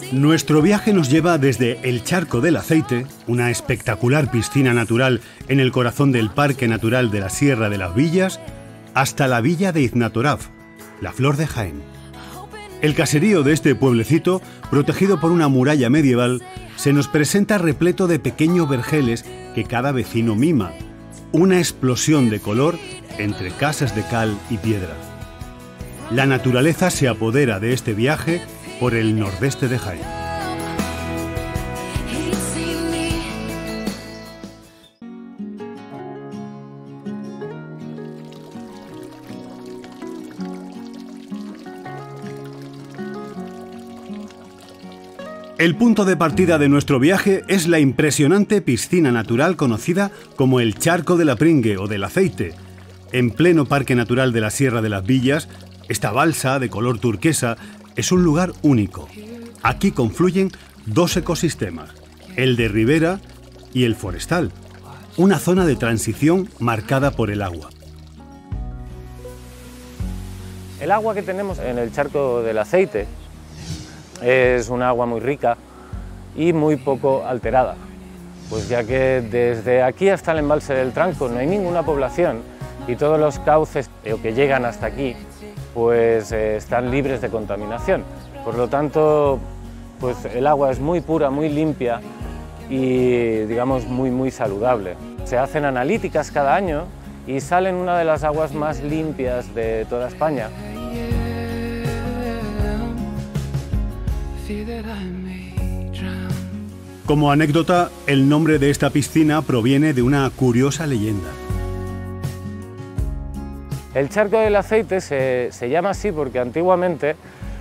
Nuestro viaje nos lleva desde el Charco del Aceite, una espectacular piscina natural en el corazón del Parque Natural de la Sierra de las Villas, hasta la villa de Iznatoraf, la Flor de Jaén. El caserío de este pueblecito, protegido por una muralla medieval, se nos presenta repleto de pequeños vergeles que cada vecino mima, una explosión de color entre casas de cal y piedra. La naturaleza se apodera de este viaje por el nordeste de Jaén. El punto de partida de nuestro viaje es la impresionante piscina natural conocida como el Charco de la Pringue o del Aceite. En pleno Parque Natural de la Sierra de las Villas, esta balsa de color turquesa es un lugar único. Aquí confluyen dos ecosistemas, el de ribera y el forestal, una zona de transición marcada por el agua. El agua que tenemos en el Charco del Aceite es un agua muy rica y muy poco alterada, pues ya que desde aquí hasta el embalse del Tranco no hay ninguna población y todos los cauces que llegan hasta aquí pues están libres de contaminación. Por lo tanto, pues el agua es muy pura, muy limpia y digamos muy saludable. Se hacen analíticas cada año y salen una de las aguas más limpias de toda España. Como anécdota, el nombre de esta piscina proviene de una curiosa leyenda. El Charco del Aceite se llama así porque antiguamente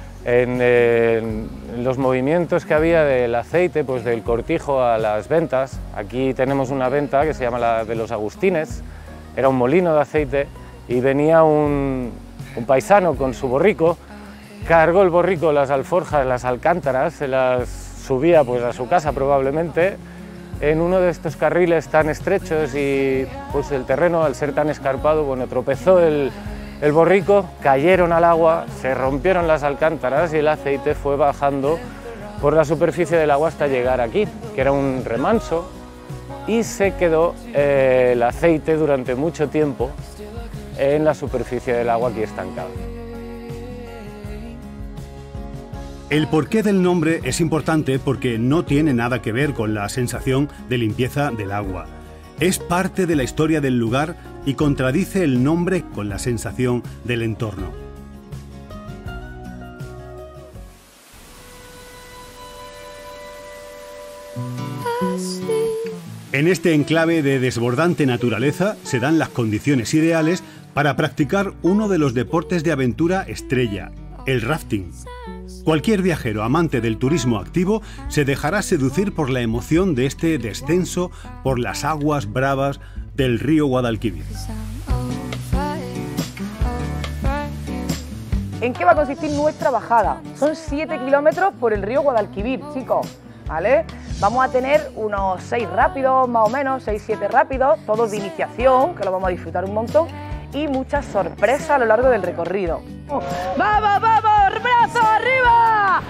en los movimientos que había del aceite, pues del cortijo a las ventas, aquí tenemos una venta que se llama la de los Agustines, era un molino de aceite y venía un paisano con su borrico, cargó el borrico, las alforjas, las alcántaras, se las subía pues a su casa probablemente, en uno de estos carriles tan estrechos y pues el terreno al ser tan escarpado, bueno, tropezó el borrico, cayeron al agua, se rompieron las alcántaras y el aceite fue bajando por la superficie del agua hasta llegar aquí, que era un remanso, y se quedó el aceite durante mucho tiempo en la superficie del agua aquí estancado. El porqué del nombre es importante porque no tiene nada que ver con la sensación de limpieza del agua. Es parte de la historia del lugar y contradice el nombre con la sensación del entorno. En este enclave de desbordante naturaleza se dan las condiciones ideales para practicar uno de los deportes de aventura estrella, el rafting. Cualquier viajero amante del turismo activo se dejará seducir por la emoción de este descenso por las aguas bravas del río Guadalquivir. ¿En qué va a consistir nuestra bajada? Son 7 kilómetros por el río Guadalquivir, chicos, ¿vale? Vamos a tener unos 6 rápidos, más o menos, 6-7 rápidos, todos de iniciación, que lo vamos a disfrutar un montón, y muchas sorpresas a lo largo del recorrido. ¡Vamos, vamos! ¡Brazos arriba!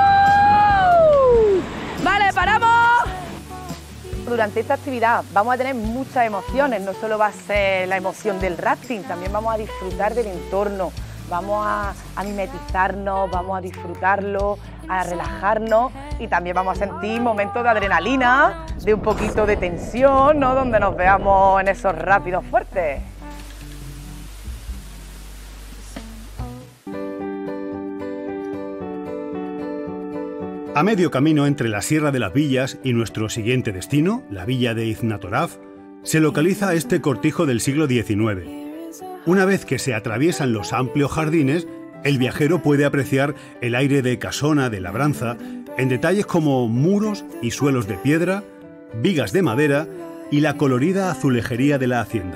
Vale, paramos. Durante esta actividad vamos a tener muchas emociones, no solo va a ser la emoción del rafting, también vamos a disfrutar del entorno, vamos a mimetizarnos, vamos a disfrutarlo, a relajarnos y también vamos a sentir momentos de adrenalina, de un poquito de tensión, ¿no? Donde nos veamos en esos rápidos fuertes. A medio camino entre la Sierra de las Villas y nuestro siguiente destino, la villa de Iznatoraf, se localiza este cortijo del siglo XIX. Una vez que se atraviesan los amplios jardines, el viajero puede apreciar el aire de casona, de labranza, en detalles como muros y suelos de piedra, vigas de madera y la colorida azulejería de la hacienda.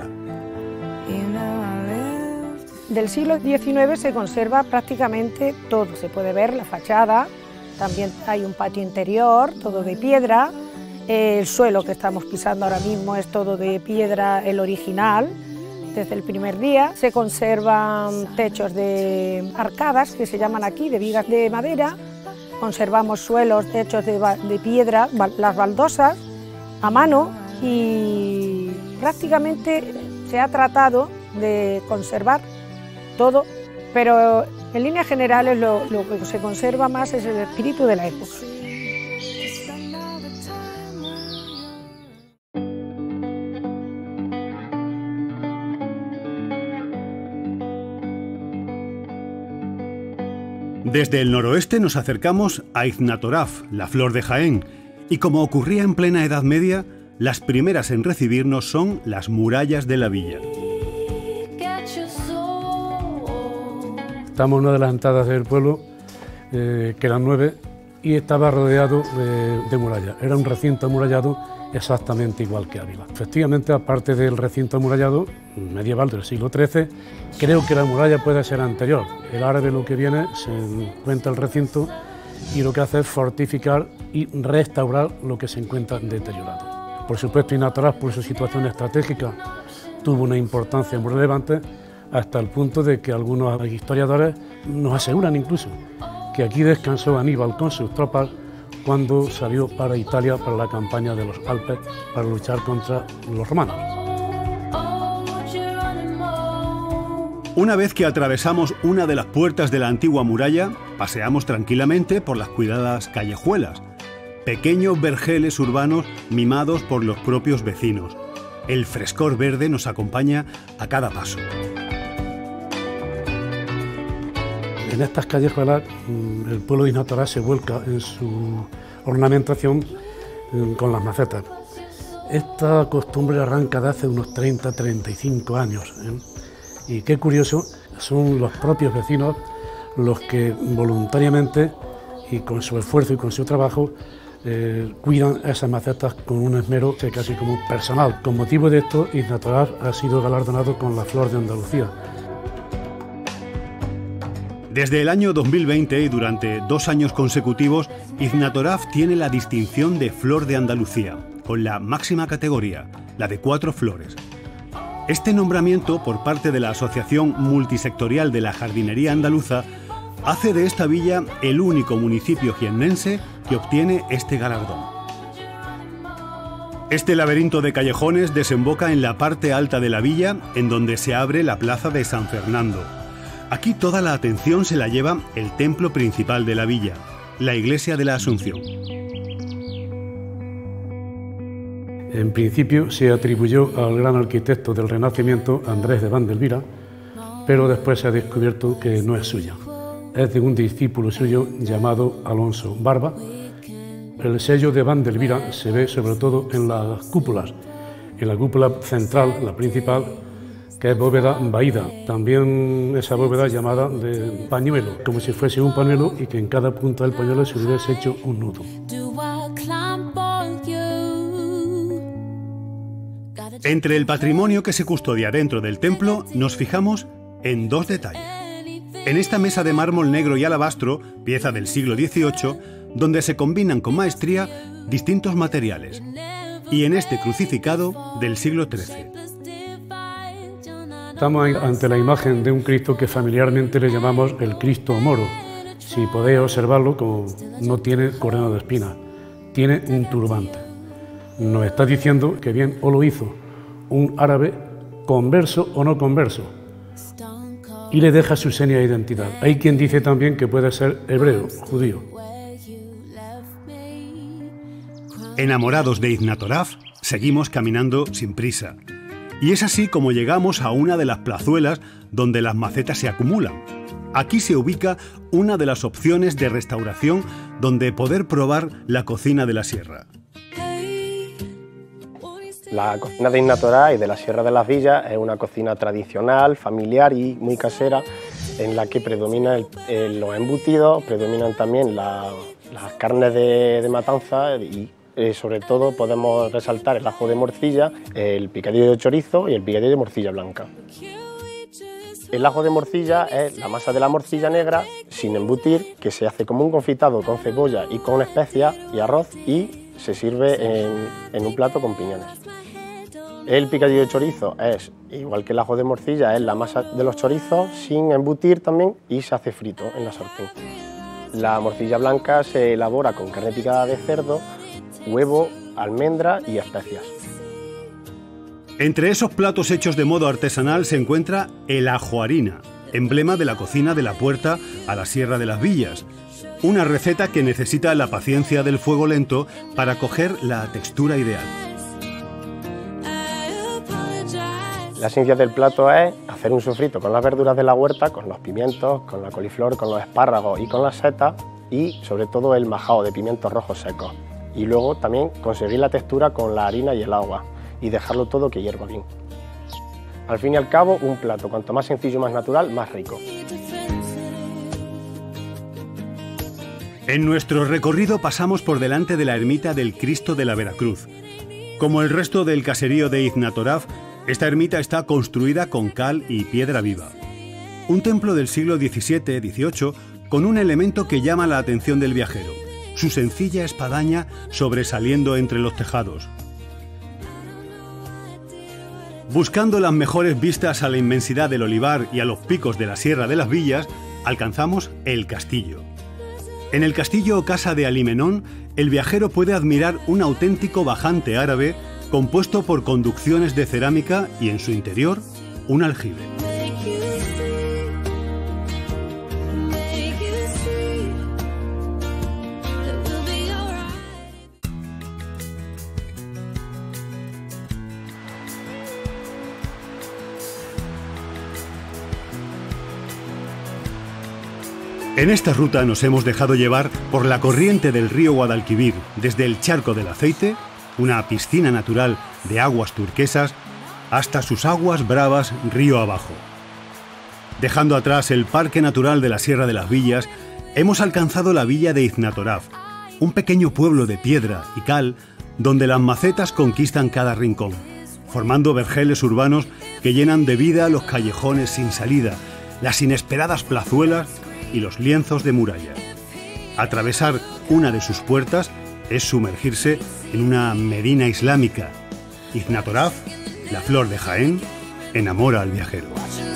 Del siglo XIX se conserva prácticamente todo, se puede ver la fachada. También hay un patio interior, todo de piedra. El suelo que estamos pisando ahora mismo es todo de piedra, el original, desde el primer día. Se conservan techos de arcadas, que se llaman aquí, de vigas de madera. conservamos suelos hechos de piedra, las baldosas, a mano, y prácticamente se ha tratado de conservar todo, pero en líneas generales lo que se conserva más es el espíritu de la época. Desde el noroeste nos acercamos a Iznatoraf, la flor de Jaén, y como ocurría en plena Edad Media, las primeras en recibirnos son las murallas de la villa. Estamos en una de las entradas del pueblo, que eran 9, y estaba rodeado de murallas. Era un recinto amurallado exactamente igual que Ávila. Efectivamente, aparte del recinto amurallado medieval del siglo XIII, creo que la muralla puede ser anterior. El árabe lo que viene, se encuentra el recinto y lo que hace es fortificar y restaurar lo que se encuentra deteriorado. Por supuesto, Iznatoraf, por su situación estratégica, tuvo una importancia muy relevante, hasta el punto de que algunos historiadores nos aseguran incluso que aquí descansó Aníbal con sus tropas cuando salió para Italia para la campaña de los Alpes para luchar contra los romanos. Una vez que atravesamos una de las puertas de la antigua muralla, paseamos tranquilamente por las cuidadas callejuelas, pequeños vergeles urbanos mimados por los propios vecinos. El frescor verde nos acompaña a cada paso. En estas callejuelas el pueblo de Iznatoraf se vuelca en su ornamentación con las macetas. Esta costumbre arranca de hace unos 30-35 años. Y qué curioso, son los propios vecinos los que voluntariamente y con su esfuerzo y con su trabajo cuidan esas macetas con un esmero casi como personal. Con motivo de esto, Iznatoraf ha sido galardonado con la Flor de Andalucía. Desde el año 2020 y durante 2 años consecutivos, Iznatoraf tiene la distinción de Flor de Andalucía, con la máxima categoría, la de 4 flores. Este nombramiento por parte de la Asociación Multisectorial de la Jardinería Andaluza hace de esta villa el único municipio jiennense que obtiene este galardón. Este laberinto de callejones desemboca en la parte alta de la villa, en donde se abre la plaza de San Fernando. Aquí toda la atención se la lleva el templo principal de la villa, la Iglesia de la Asunción. En principio se atribuyó al gran arquitecto del Renacimiento, Andrés de Vandelvira, pero después se ha descubierto que no es suya. Es de un discípulo suyo llamado Alonso Barba. El sello de Vandelvira se ve sobre todo en las cúpulas. En la cúpula central, la principal, que es bóveda vaída. También esa bóveda llamada de pañuelo, como si fuese un pañuelo y que en cada punta del pañuelo se hubiese hecho un nudo. Entre el patrimonio que se custodia dentro del templo, nos fijamos en 2 detalles. En esta mesa de mármol negro y alabastro, pieza del siglo XVIII, donde se combinan con maestría distintos materiales, y en este crucificado del siglo XIII. Estamos ante la imagen de un Cristo que familiarmente le llamamos el Cristo moro. Si podéis observarlo, como no tiene corona de espinas, tiene un turbante. Nos está diciendo que bien o lo hizo un árabe, converso o no converso, y le deja su seña de identidad. Hay quien dice también que puede ser hebreo, judío. Enamorados de Iznatoraf, seguimos caminando sin prisa. Y es así como llegamos a una de las plazuelas donde las macetas se acumulan. Aquí se ubica una de las opciones de restauración donde poder probar la cocina de la sierra. La cocina de Iznatoraf y de la Sierra de las Villas es una cocina tradicional, familiar y muy casera, en la que predominan los embutidos, predominan también las carnes de matanza y sobre todo podemos resaltar el ajo de morcilla, el picadillo de chorizo y el picadillo de morcilla blanca. El ajo de morcilla es la masa de la morcilla negra sin embutir, que se hace como un confitado con cebolla y con especias y arroz y se sirve en un plato con piñones. El picadillo de chorizo es, igual que el ajo de morcilla, es la masa de los chorizos sin embutir también y se hace frito en la sartén. La morcilla blanca se elabora con carne picada de cerdo, huevo, almendra y especias. Entre esos platos hechos de modo artesanal se encuentra el ajoarina, emblema de la cocina de la Puerta a la Sierra de las Villas. Una receta que necesita la paciencia del fuego lento para coger la textura ideal. La esencia del plato es hacer un sofrito con las verduras de la huerta, con los pimientos, con la coliflor, con los espárragos y con las setas, y sobre todo el majao de pimientos rojos secos. Y luego también conseguir la textura con la harina y el agua y dejarlo todo que hierva bien. Al fin y al cabo, un plato cuanto más sencillo, más natural, más rico. En nuestro recorrido pasamos por delante de la ermita del Cristo de la Veracruz. Como el resto del caserío de Iznatoraf, esta ermita está construida con cal y piedra viva. Un templo del siglo XVII-XVIII con un elemento que llama la atención del viajero: su sencilla espadaña sobresaliendo entre los tejados. Buscando las mejores vistas a la inmensidad del olivar y a los picos de la Sierra de las Villas, alcanzamos el castillo. En el castillo o casa de Alimenón, el viajero puede admirar un auténtico bajante árabe compuesto por conducciones de cerámica y en su interior un aljibe. En esta ruta nos hemos dejado llevar por la corriente del río Guadalquivir, desde el Charco del Aceite, una piscina natural de aguas turquesas, hasta sus aguas bravas río abajo. Dejando atrás el Parque Natural de la Sierra de las Villas, hemos alcanzado la villa de Iznatoraf, un pequeño pueblo de piedra y cal donde las macetas conquistan cada rincón, formando vergeles urbanos que llenan de vida los callejones sin salida, las inesperadas plazuelas y los lienzos de muralla. Atravesar una de sus puertas es sumergirse en una medina islámica. Iznatoraf, la flor de Jaén, enamora al viajero.